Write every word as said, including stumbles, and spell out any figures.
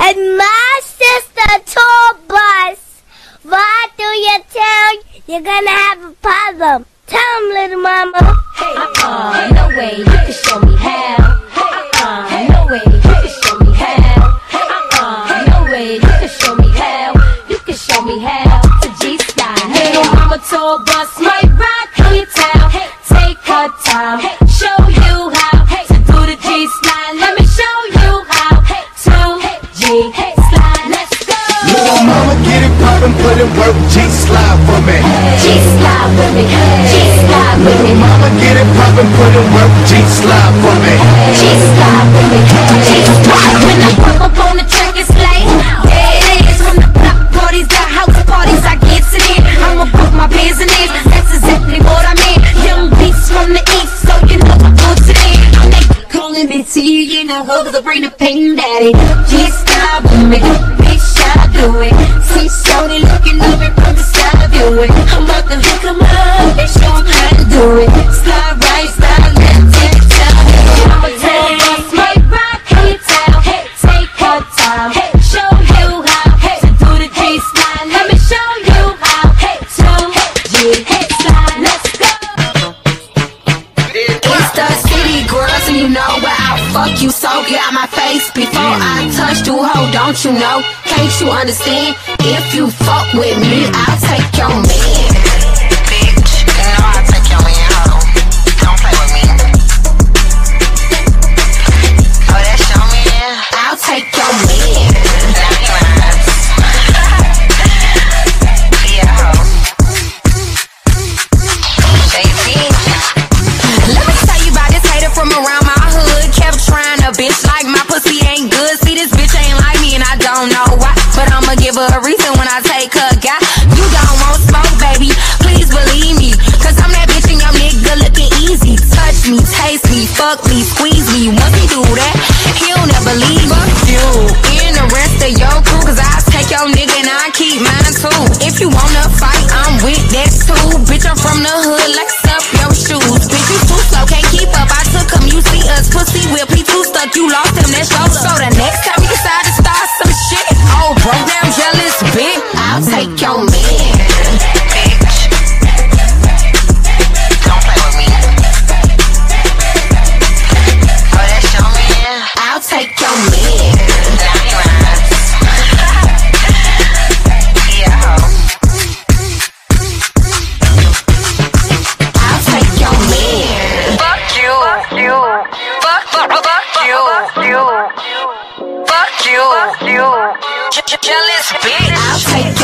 And my sister tour bus ride through your town, you're gonna have a problem. Tell him, little mama. Hey, uh-uh, no way, you can show me how. Uh-uh, no way, you can show me how. Uh-uh, no way, you can show me how. You can show me how to G-Style. Little mama tour bus might ride through your town. Take her time, show you how to do the G-Slide. Let me show you how to G-Slide. Let's go. Little mama, get it poppin', put in work, G-Slide for me. G-Slide with me, G-Slide with me. Little mama, get it poppin', put in work, G-Slide for me. G-Slide with me, G-Slide. When I pop up on the track, it's like, there it is. From the block parties, the house parties, I get it in. I'ma put my business, that's exactly what I mean. Young beats from the east, so you know I go to them. They calling me T, you know, hoes are bring the pain daddy. G-Slide with me, bitch, I do it. See Shorty looking over from the side view it. I'm about to hook 'em up and show 'em how to do it. Slide right, slide left, take time. I'ma tell you what's my rock, hey, town. Take her time, show you how to do the G-Slide. Let me show you how to G-Slide. Let's go. It's the city, girl, so you know where I'll fuck you so get out my face before I touch you, ho, don't you know? Can't you understand? If you fuck with me, I'll take your man. Bitch, you know I'll take your man, ho. Don't play with me. Oh, that's your man? I'll take your man. Now you lying. Yeah, ho. J P. Let me tell you about this hater from around my hood. Kept trying a bitch like my pussy ain't good. See, this bitch ain't like me and I don't know why, but I'ma give her a reason when I take her guy. You don't want smoke, baby, please believe me, cause I'm that bitch and your nigga looking easy. Touch me, taste me, fuck me, squeeze me. Once he do that, he'll never leave. Fuck you and the rest of your crew, cause I take your nigga and I keep mine too. If you wanna fight, I'm with that too. Bitch, I'm from the hood, like up your shoes. Bitch, you too slow, can't keep up. I took him, you see us, pussy whip, he too stuck, you lost him, that's your luck. So the next time you decide to start some shit, oh, broke down, jealous bitch, I'll take your man. Bitch. Don't play with me. Oh, that's your man? I'll take your man. Now you lying. Yeah, ho. I'll take your man. Fuck you. You. Fuck, fuck, fuck you. You. Fuck you. You. Je- je- Jealous bitch. I'll take